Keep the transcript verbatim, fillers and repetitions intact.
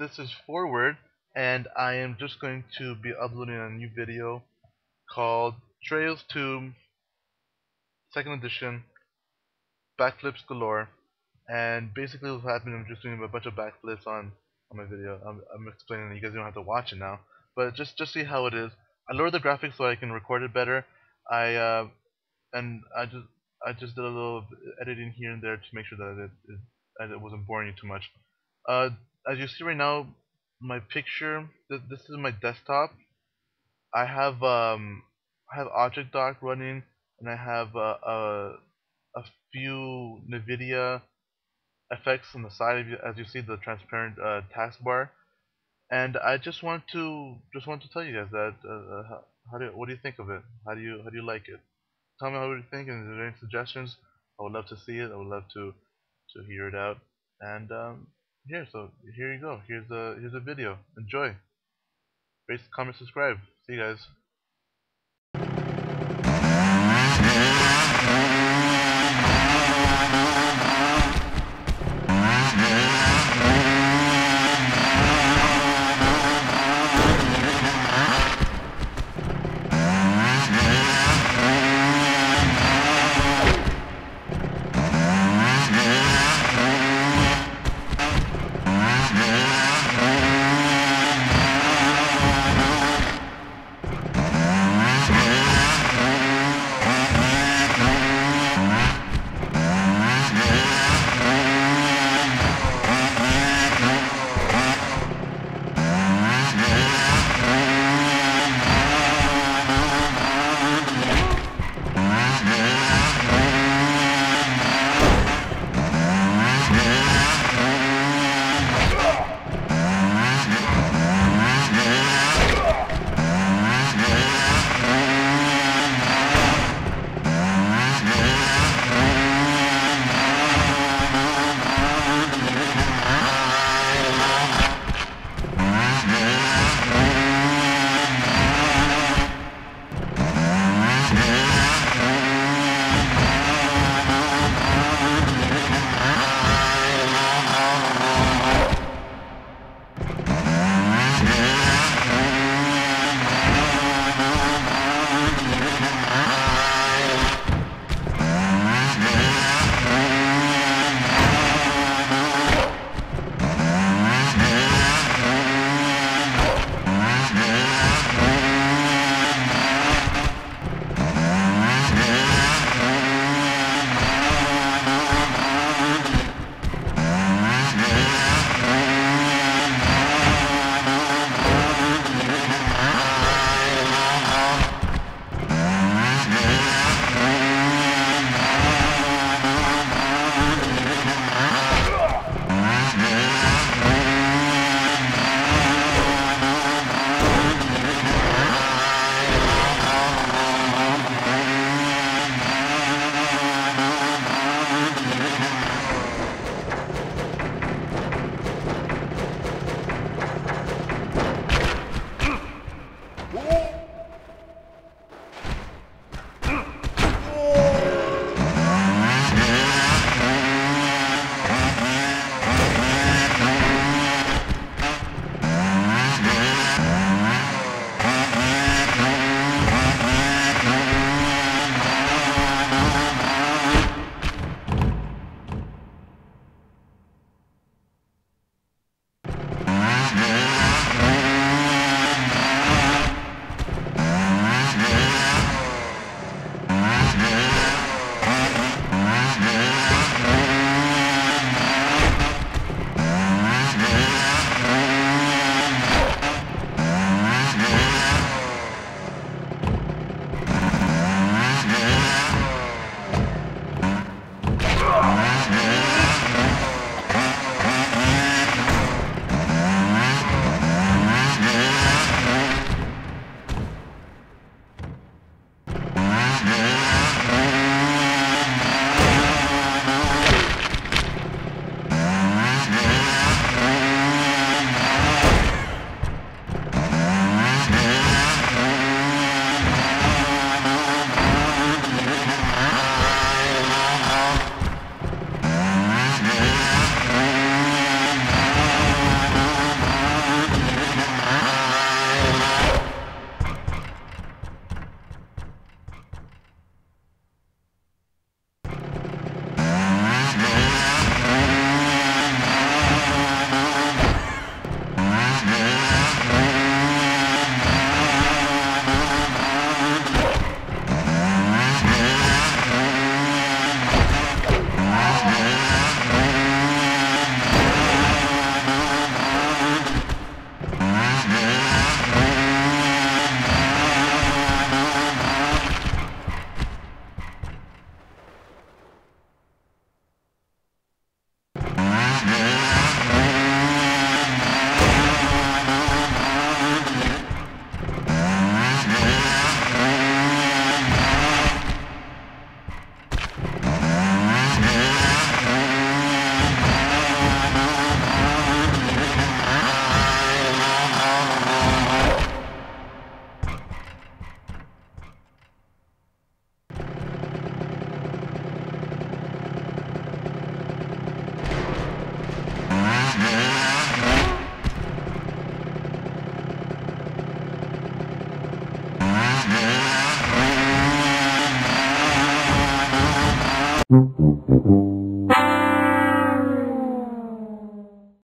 this is Forward, and I am just going to be uploading a new video called Trails to Second Edition Backflips Galore. And basically what's happening, I'm just doing a bunch of backflips on, on my video. I'm, I'm explaining it, you guys don't have to watch it now. But just just see how it is. I lowered the graphics so I can record it better. I uh, and I just I just did a little editing here and there to make sure that it, it, that it wasn't boring you too much. Uh, as you see right now, my picture. Th this is my desktop. I have um I have Object Dock running, and I have uh, a a few NVIDIA effects on the side of you, as you see the transparent uh, taskbar. And I just want to just want to tell you guys that uh, how, how do you, what do you think of it? How do you how do you like it? Tell me how you think, and if there are any suggestions, I would love to see it. I would love to to hear it out. And um, here, so here you go. Here's a here's a video. Enjoy. Rate, comment, subscribe. See you guys.